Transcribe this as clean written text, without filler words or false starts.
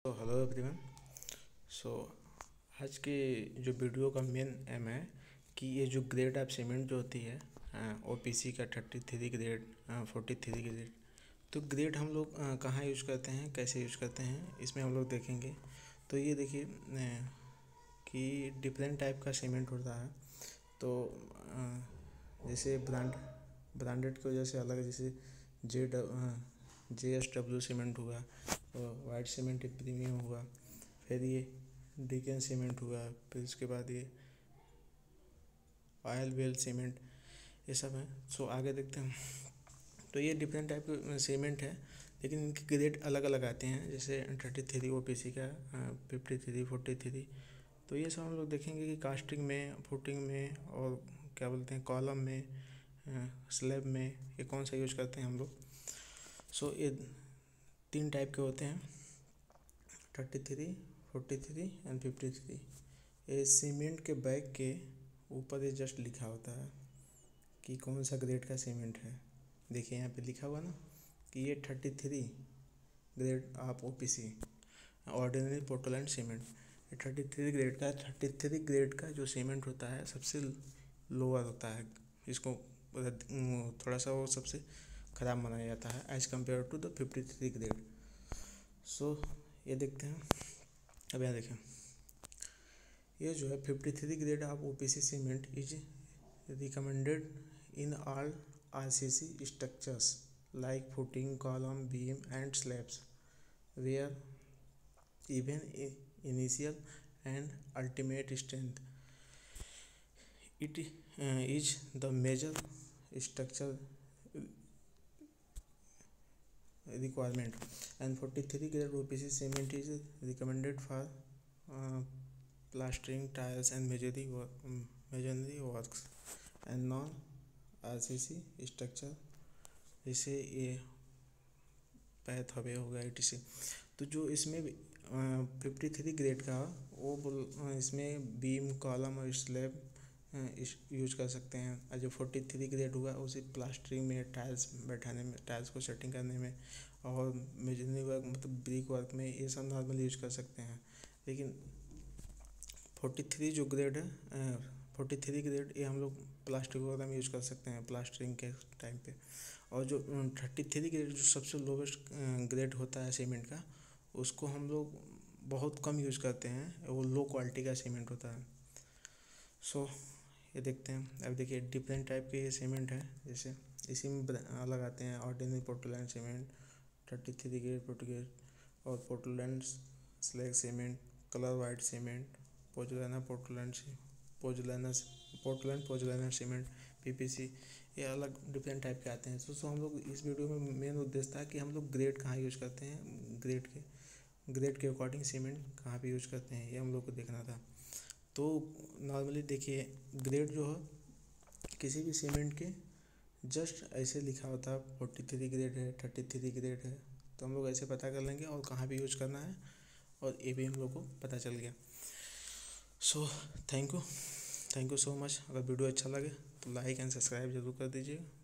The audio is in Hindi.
Hello everyone. सो आज के जो वीडियो का मेन एम है कि ये जो ग्रेड ऑफ सीमेंट जो होती है ओपीसी का 33 ग्रेड 43 ग्रेड, तो ग्रेड हम लोग कहाँ यूज करते हैं, कैसे यूज करते हैं, इसमें हम लोग देखेंगे। तो ये देखिए कि डिफरेंट टाइप का सीमेंट होता है। तो जैसे ब्रांडेड की वजह से अलग, जैसे JSW सीमेंट हुआ, वाइट सीमेंट एक प्रीमियम हुआ, फिर ये डिकेन सीमेंट हुआ, फिर उसके बाद ये ऑयल वेल सीमेंट, ये सब है। सो आगे देखते हैं। तो ये डिफरेंट टाइप के सीमेंट है, लेकिन इनके ग्रेड अलग अलग आते हैं। जैसे 33 ओपीसी का, 53, 43। तो ये सब हम लोग देखेंगे कि कास्टिंग में, फुटिंग में, और क्या बोलते हैं कॉलम में, स्लैब में, ये कौन सा यूज करते हैं हम लोग। सो ये 3 टाइप के होते हैं, 33, 43 एंड 53। ये सीमेंट के बैग के ऊपर ये जस्ट लिखा होता है कि कौन सा ग्रेड का सीमेंट है। देखिए यहाँ पे लिखा हुआ ना कि ये 33 grade of OPC ordinary Portland cement. ये 33 ग्रेड का 33 ग्रेड का जो सीमेंट होता है सबसे लोअर होता है। इसको थोड़ा सा वो सबसे ख़राब माना जाता है as compare to the 53 grade. So ये देखते हैं। अब यहाँ देखें, ये जो है 53 grade of OPC cement is recommended in all RCC structures like footing, column, beam and slabs where even initial and ultimate strength. It is the major structure requirement, and 43 grade OPC cement is recommended for plastering, tiles and masonry works and non RCC structure जैसे ये पैथ हवे हो गया etc। तो जो इसमें 53 ग्रेड का वो इसमें बीम, कॉलम और स्लैब यूज कर सकते हैं। और जो 43 ग्रेड हुआ उसे प्लास्टरिंग में, टाइल्स बैठाने में, टाइल्स को सेटिंग करने में, और मेजनरी वर्क मतलब ब्रिक वर्क में, ये सब नॉर्मल यूज कर सकते हैं। लेकिन 43 जो ग्रेड है 43 ग्रेड ये हम लोग प्लास्टिक वगैरह में यूज कर सकते हैं प्लास्टरिंग के टाइम पे। और जो 33 ग्रेड जो सबसे लोवेस्ट ग्रेड होता है सीमेंट का, उसको हम लोग बहुत कम यूज़ करते हैं, वो लो क्वालिटी का सीमेंट होता है। सो ये देखते हैं। अब देखिए डिफरेंट टाइप के ये सीमेंट है, जैसे इसी में अलग आते हैं ordinary Portland cement, 33 grade Portuguese और Portland slag cement, colour white cement, pozzolana Portland cement, PPC, ये अलग डिफरेंट टाइप के आते हैं। सो हम लोग इस वीडियो में मेन उद्देश्य था कि हम लोग ग्रेड कहाँ यूज़ करते हैं, ग्रेड के अकॉर्डिंग सीमेंट कहाँ पे यूज़ करते हैं, ये हम लोग को देखना था। तो नॉर्मली देखिए ग्रेड जो है किसी भी सीमेंट के जस्ट ऐसे लिखा होता है 43 ग्रेड है, 33 ग्रेड है, तो हम लोग ऐसे पता कर लेंगे और कहाँ पे यूज़ करना है, और ये भी हम लोग को पता चल गया। So thank you so much. अगर वीडियो अच्छा लगे तो लाइक एंड सब्सक्राइब जरूर कर दीजिएगा।